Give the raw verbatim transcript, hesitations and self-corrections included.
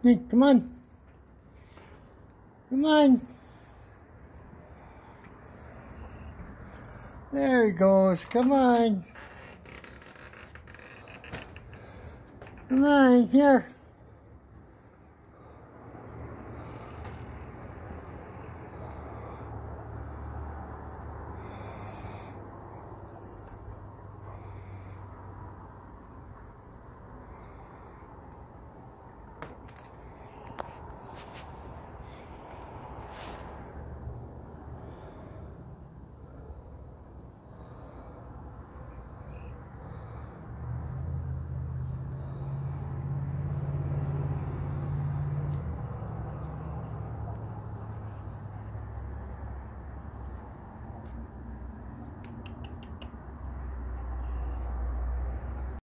Hey, come on. Come on. There he goes. Come on. Come on, here.